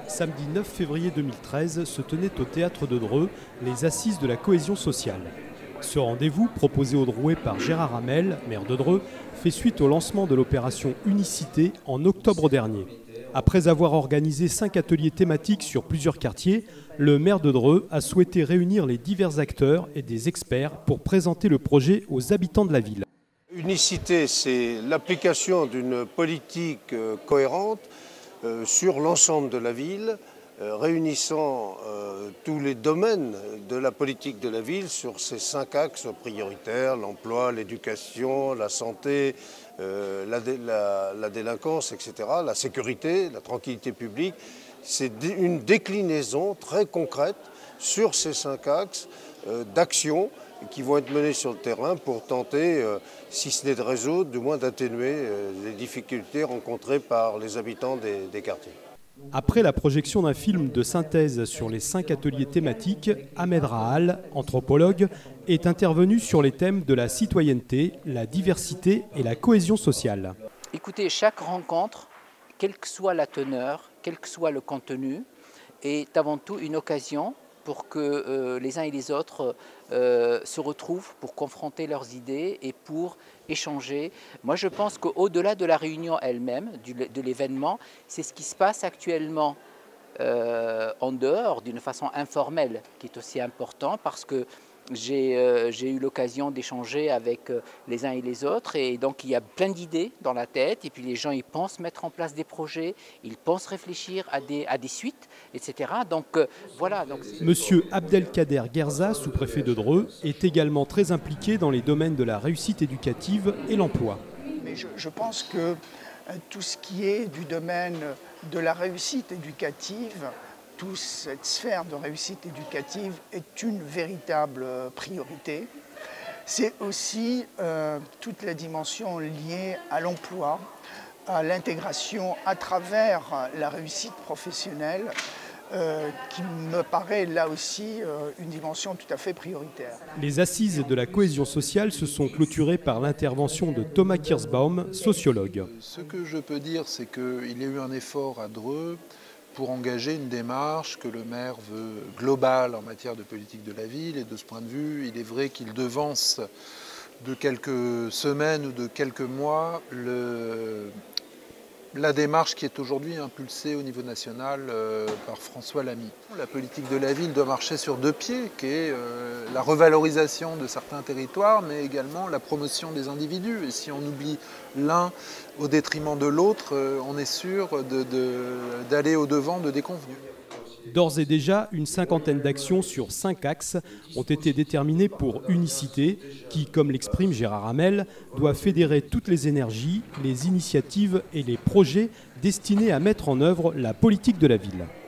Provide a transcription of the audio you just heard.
Samedi 9 février 2013 se tenaient au théâtre de Dreux les Assises de la cohésion sociale. Ce rendez-vous, proposé au Drouais par Gérard Hamel, maire de Dreux, fait suite au lancement de l'opération Unicité en octobre dernier. Après avoir organisé 5 ateliers thématiques sur plusieurs quartiers, le maire de Dreux a souhaité réunir les divers acteurs et des experts pour présenter le projet aux habitants de la ville. Unicité, c'est l'application d'une politique cohérente sur l'ensemble de la ville, réunissant tous les domaines de la politique de la ville sur ces 5 axes prioritaires, l'emploi, l'éducation, la santé, la délinquance, etc., la sécurité, la tranquillité publique. C'est une déclinaison très concrète sur ces 5 axes d'action qui vont être menées sur le terrain pour tenter, si ce n'est de résoudre, du moins d'atténuer les difficultés rencontrées par les habitants des quartiers. Après la projection d'un film de synthèse sur les 5 ateliers thématiques, Ahmed Rahal, anthropologue, est intervenu sur les thèmes de la citoyenneté, la diversité et la cohésion sociale. Écoutez, chaque rencontre, quelle que soit la teneur, quel que soit le contenu, est avant tout une occasion pour que les uns et les autres se retrouvent pour confronter leurs idées et pour échanger. Moi, je pense qu'au-delà de la réunion elle-même, de l'événement, c'est ce qui se passe actuellement en dehors, d'une façon informelle, qui est aussi important parce que j'ai eu l'occasion d'échanger avec les uns et les autres et donc il y a plein d'idées dans la tête et puis les gens ils pensent mettre en place des projets, ils pensent réfléchir à des suites, etc. Donc voilà. Monsieur Abdelkader Guerza, sous-préfet de Dreux, est également très impliqué dans les domaines de la réussite éducative et l'emploi. Mais je pense que tout ce qui est du domaine de la réussite éducative, toute cette sphère de réussite éducative est une véritable priorité. C'est aussi toute la dimension liée à l'emploi, à l'intégration à travers la réussite professionnelle qui me paraît là aussi une dimension tout à fait prioritaire. Les assises de la cohésion sociale se sont clôturées par l'intervention de Thomas Kirsbaum, sociologue. Ce que je peux dire, c'est qu'il y a eu un effort à Dreux pour engager une démarche que le maire veut globale en matière de politique de la ville. Et de ce point de vue, il est vrai qu'il devance de quelques semaines ou de quelques mois la démarche qui est aujourd'hui impulsée au niveau national par François Lamy. La politique de la ville doit marcher sur 2 pieds, qui est la revalorisation de certains territoires, mais également la promotion des individus. Et si on oublie l'un au détriment de l'autre, on est sûr d'aller au-devant de déconvenues. D'ores et déjà, une 50aine d'actions sur 5 axes ont été déterminées pour Unicité, qui, comme l'exprime Gérard Hamel, doit fédérer toutes les énergies, les initiatives et les projets destinés à mettre en œuvre la politique de la ville.